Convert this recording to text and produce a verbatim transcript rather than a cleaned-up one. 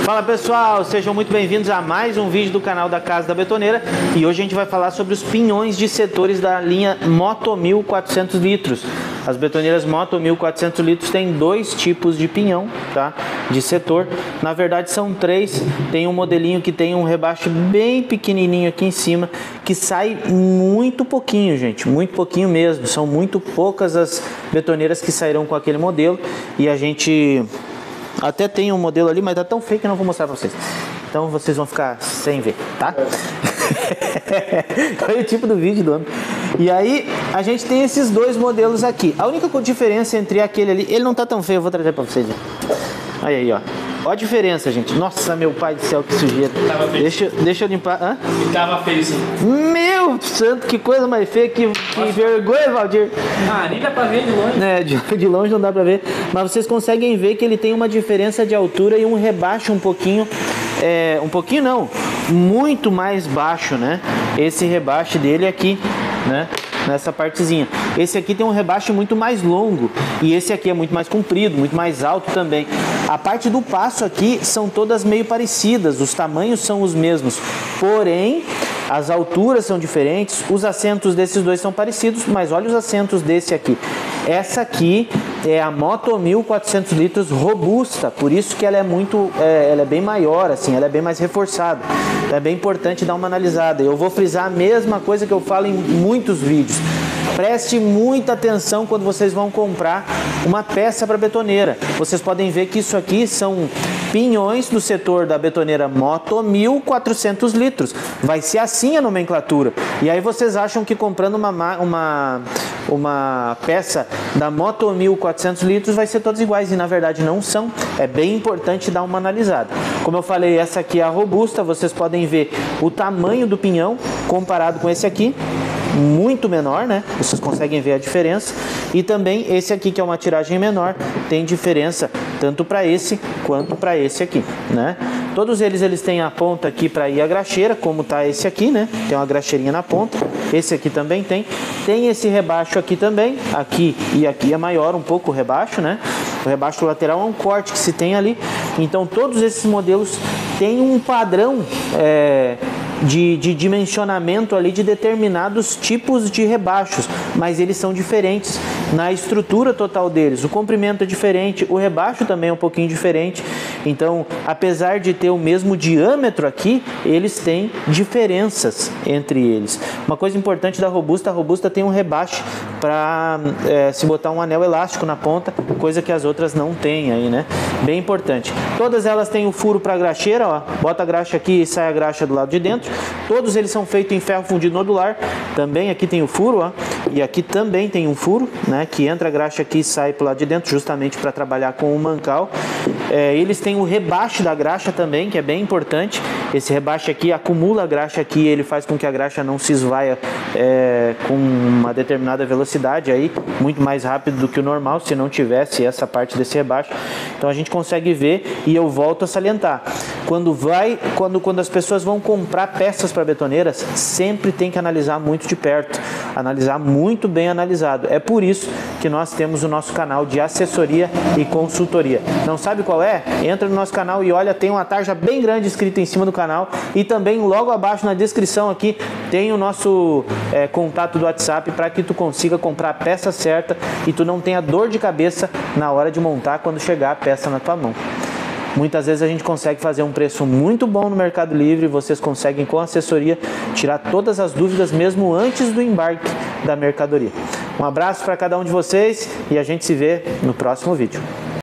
Fala pessoal, sejam muito bem-vindos a mais um vídeo do canal da Casa da Betoneira. E hoje a gente vai falar sobre os pinhões de setores da linha Moto mil e quatrocentos litros. As betoneiras Moto mil e quatrocentos litros têm dois tipos de pinhão, tá? De setor. Na verdade são três. Tem um modelinho que tem um rebaixo bem pequenininho aqui em cima, que sai muito pouquinho, gente, muito pouquinho mesmo. São muito poucas as betoneiras que sairão com aquele modelo. E a gente até tem um modelo ali, mas tá tão feio que eu não vou mostrar pra vocês. Então vocês vão ficar sem ver, tá? Olha o tipo do vídeo do homem. E aí a gente tem esses dois modelos aqui. A única diferença entre aquele ali, ele não tá tão feio, eu vou trazer pra vocês. Olha aí, ó. Olha a diferença, gente. Nossa, meu pai do céu, que sujeira. Deixa, deixa eu limpar. Hã? E tava feio sim. Meu santo, que coisa mais feia, que, que vergonha, Valdir. Ah, nem dá pra ver de longe. É, de, de longe não dá pra ver. Mas vocês conseguem ver que ele tem uma diferença de altura e um rebaixo um pouquinho. É, um pouquinho não, muito mais baixo, né? Esse rebaixo dele aqui, né? Nessa partezinha. Esse aqui tem um rebaixo muito mais longo e esse aqui é muito mais comprido, muito mais alto também. A parte do passo aqui são todas meio parecidas, os tamanhos são os mesmos, porém as alturas são diferentes, os assentos desses dois são parecidos, mas olha os assentos desse aqui. Essa aqui é a Moto mil e quatrocentos litros robusta, por isso que ela é muito, é, ela é bem maior, assim, ela é bem mais reforçada. É bem importante dar uma analisada. Eu vou frisar a mesma coisa que eu falo em muitos vídeos. Preste muita atenção quando vocês vão comprar uma peça para betoneira. Vocês podem ver que isso aqui são pinhões do setor da betoneira Moto mil e quatrocentos litros. Vai ser assim a nomenclatura. E aí vocês acham que comprando uma, uma, uma peça da Moto mil e quatrocentos litros vai ser todas iguais. E na verdade não são. É bem importante dar uma analisada. Como eu falei, essa aqui é a robusta. Vocês podem ver o tamanho do pinhão comparado com esse aqui. Muito menor, né? Vocês conseguem ver a diferença. E também esse aqui, que é uma tiragem menor, tem diferença tanto para esse quanto para esse aqui, né? Todos eles, eles têm a ponta aqui para ir a graxeira, como tá esse aqui, né? Tem uma graxeirinha na ponta. Esse aqui também tem. Tem esse rebaixo aqui também. Aqui e aqui é maior um pouco o rebaixo, né? O rebaixo lateral é um corte que se tem ali. Então todos esses modelos têm um padrão é, de, de dimensionamento ali de determinados tipos de rebaixos, mas eles são diferentes na estrutura total deles. O comprimento é diferente, o rebaixo também é um pouquinho diferente. Então, apesar de ter o mesmo diâmetro aqui, eles têm diferenças entre eles. Uma coisa importante da robusta, a robusta tem um rebaixo para é, se botar um anel elástico na ponta, coisa que as outras não têm aí, né? Bem importante. Todas elas têm o furo para graxeira, ó. Bota a graxa aqui e sai a graxa do lado de dentro. Todos eles são feitos em ferro fundido nodular. Também aqui tem o furo, ó. E aqui também tem um furo, né? Que entra a graxa aqui e sai pro lado de dentro, justamente para trabalhar com o mancal. É, eles têm o rebaixo da graxa também, que é bem importante. Esse rebaixo aqui acumula a graxa aqui, ele faz com que a graxa não se esvaia é, com uma determinada velocidade aí, muito mais rápido do que o normal, se não tivesse essa parte desse rebaixo. Então a gente consegue ver, e eu volto a salientar, quando vai, quando, quando as pessoas vão comprar peças para betoneiras, sempre tem que analisar muito de perto, analisar muito bem analisado. É por isso que nós temos o nosso canal de assessoria e consultoria. Não sabe qual é? Entra no nosso canal e olha, tem uma tarja bem grande escrita em cima do canal, e também logo abaixo na descrição aqui tem o nosso é, contato do WhatsApp para que tu consiga comprar a peça certa e tu não tenha dor de cabeça na hora de montar quando chegar a peça na tua mão. Muitas vezes a gente consegue fazer um preço muito bom no Mercado Livre, vocês conseguem com assessoria tirar todas as dúvidas mesmo antes do embarque da mercadoria. Um abraço para cada um de vocês e a gente se vê no próximo vídeo.